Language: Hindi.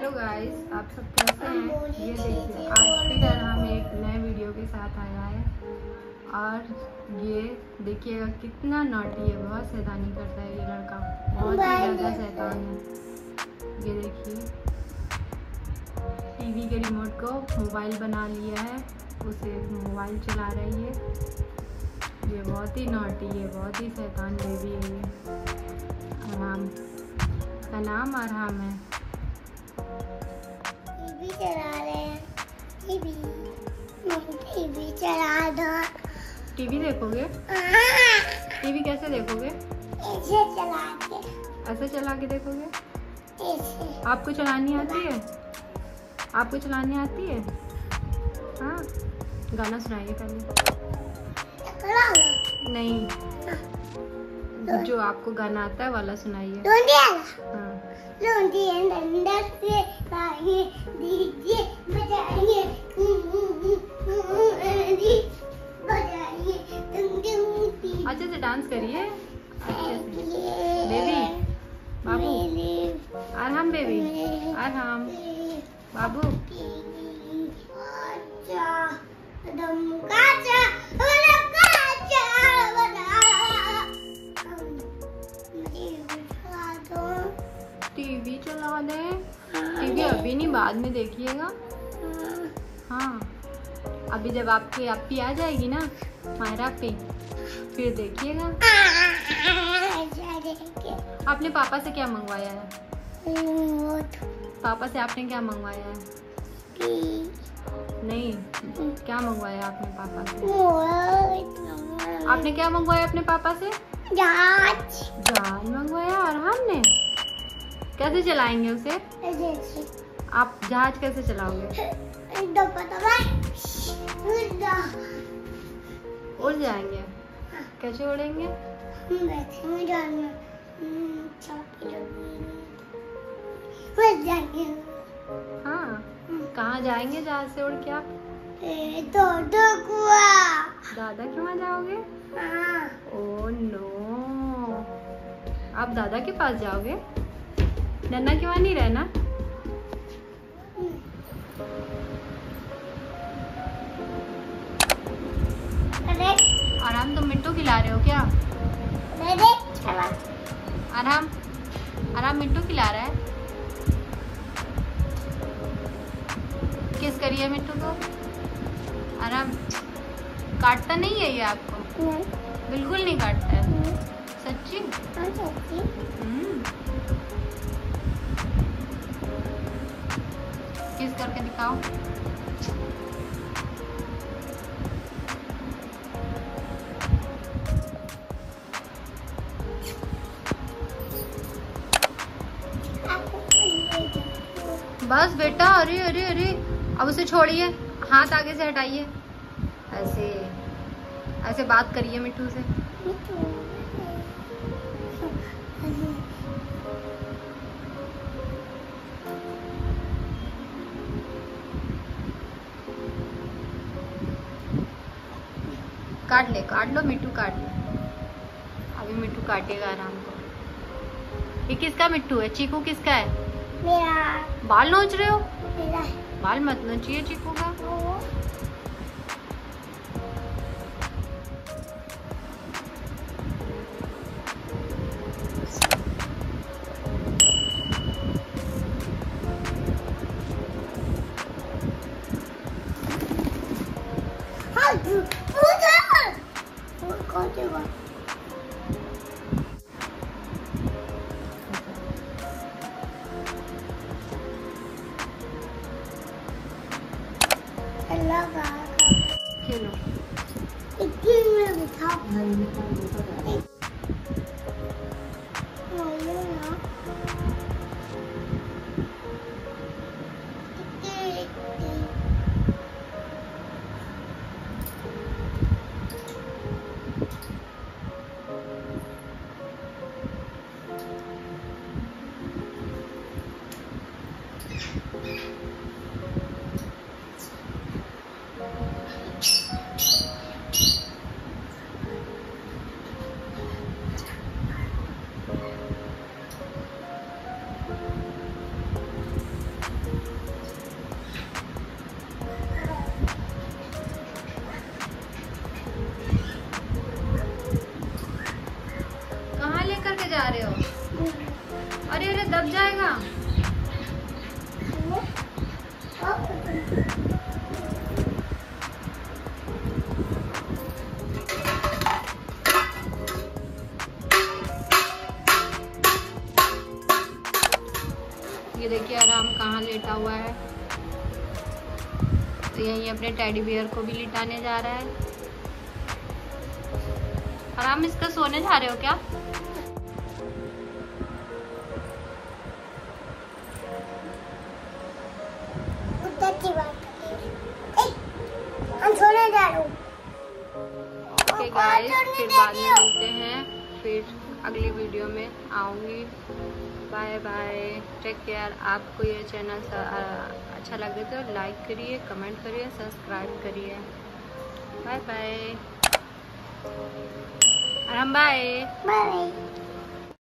हेलो गाइस, आप सब कैसे हैं? ये देखिए आज फिर हम एक नए वीडियो के साथ आया है। और ये देखिएगा कितना नॉटी है, बहुत शैतानी करता है ये लड़का, बहुत ही ज़्यादा शैतान है। ये देखिए टीवी के रिमोट को मोबाइल बना लिया है, उसे मोबाइल चला रही है। ये बहुत ही नॉटी है, बहुत ही शैतान बेबी है ये। अरहाम का नाम अरहाम है। टीवी चला रहे हैं। टीवी चला दो। टीवी देखोगे? टीवी कैसे देखोगे? ऐसे चला के। ऐसे चला के देखोगे? ऐसे। आपको चलानी आती है? आपको चलानी आती है? हाँ, गाना सुनाइए पहले। नहीं, जो आपको गाना आता है वाला सुनाइए। हाँ। अंदर से आइए, दीजिए बजाइए, बजाइए, अच्छे से डांस करिए, अच्छे से। बेबी, बाबू, अरहाम बेबी, अरहाम बाबू। टीवी चला दे। टीवी अभी नहीं, बाद में देखिएगा। हाँ, अभी जब आपकी अपी आ जाएगी ना, मायरा अपी, फिर देखिएगा। आपने पापा से क्या मंगवाया है? पापा से आपने क्या मंगवाया है? नहीं, क्या मंगवाया आपने पापा से? आपने क्या मंगवाया अपने पापा से? जहाज मंगवाया। और हमने कैसे चलाएंगे उसे? आप जहाज कैसे चलाओगे? उड़ जाएंगे। कैसे उड़ेंगे? हाँ, कहाँ जाएंगे जहाज से उड़ के आप? दादा के वहाँ जाओगे? ओह नो, आप दादा के पास जाओगे? नन्ना के वहाँ नहीं रहना? आराम, तुम मिट्टू खिला रहे हो क्या? आराम, आराम मिट्टू खिला रहा है। किस करिए मिट्टू को? आराम, काटता नहीं है ये आपको? बिल्कुल नहीं काटता है। सच्ची? किस करके दिखाओ। बस बेटा, अरे अरे अरे, अब उसे छोड़िए, हाथ आगे से हटाइए। ऐसे ऐसे बात करिए मिट्टू से। काट लो मिट्टू, काट लो। अभी मिट्टू काटेगा आराम को। ये किसका मिट्टू है? चीकू किसका है? मेरा। बाल नोच रहे हो? मेरा। बाल मत नोचिए चीकू का। खेलो। लग जाएगा। ये देखिए आराम कहाँ लेटा हुआ है। तो यहीं अपने टेडी बियर को भी लिटाने जा रहा है। आराम इसका सोने जा रहे हो क्या? हम सोने जा रहे हूँ। ओके गाइस, फिर बाद में मिलते हैं, फिर अगली वीडियो में आऊँगी। Bye bye, take care. आपको ये चैनल अच्छा लगे तो लाइक करिए, कमेंट करिए, सब्सक्राइब करिए। Bye bye. आराम बाय। बाय।